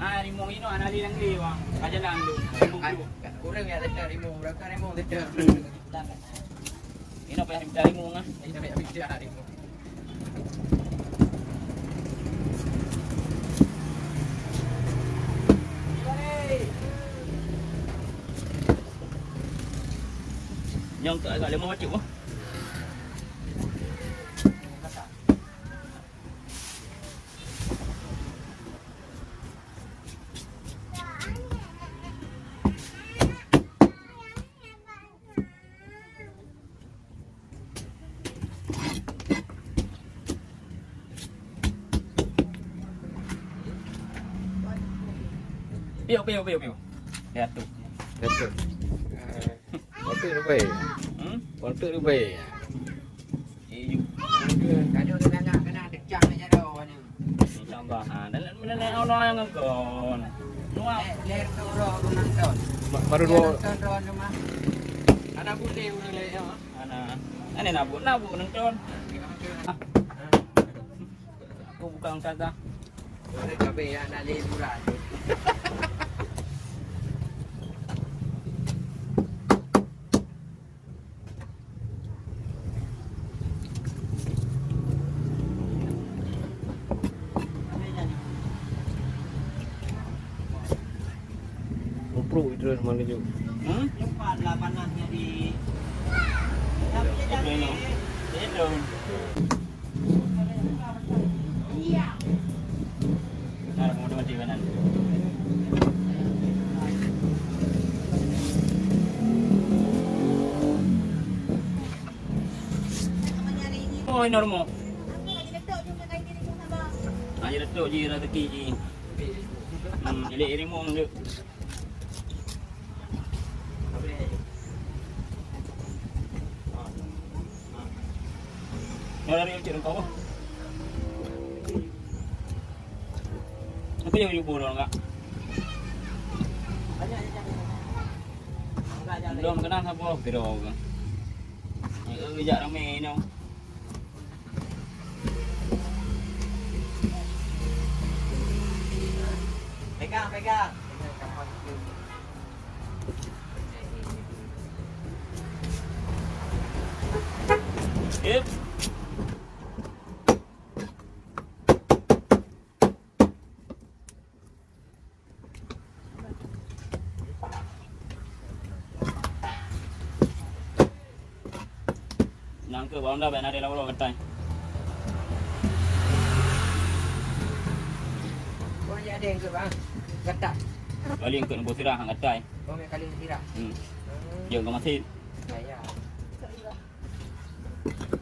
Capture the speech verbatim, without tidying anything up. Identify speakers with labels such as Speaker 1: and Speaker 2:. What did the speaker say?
Speaker 1: Ah, limong ino anali lang liwang. Kaja lang do.
Speaker 2: Kurang ya ada limong, berapa limong tidak?
Speaker 1: Ino pa yung limong nga.
Speaker 2: Ino pa yung limong.
Speaker 1: Yang tu agak lemah macam oh. Piu piu piu piu. Lihat tuh.
Speaker 2: Lihat tuh. Waktu lebih.
Speaker 1: Hmm?
Speaker 2: Waktu lebih.
Speaker 1: Iyo.
Speaker 2: Kadang kena nak kena decang aja dah ni.
Speaker 1: Insyaallah. Ha, dan dan ono yang ngkon. Nuah
Speaker 2: ler tu ro nonton.
Speaker 1: Baru dua.
Speaker 2: Nonton ro cuma. Ada bude udah le ya.
Speaker 1: Ana. Ane nabu nabu nonton. Aku bukan kata.
Speaker 2: Ada kabe ya nak liburan.
Speaker 3: Pro itu mana juga?
Speaker 1: Hmm? Empat lapan nanti di. Itu no. Itu. Iya. Nah, mau mati kanan. Oh, normal. Aja letak je rezeki je. Hmm, jadi rimong je. Ada yang cik kau. Apa yang ibu orang enggak? Belum kenal siapa biro kan. Eh, bijak ramai ni. Pegang, pegang. Yep. Nang ke bawah dah benar dia lalu ketai.
Speaker 2: Kau ni ada yang ke bang? Ketak.
Speaker 1: Kali yang ke nombor sirah hang ketai.
Speaker 2: Kau ni kali sirah.
Speaker 1: Hmm. Dia ke masjid.
Speaker 2: Ya.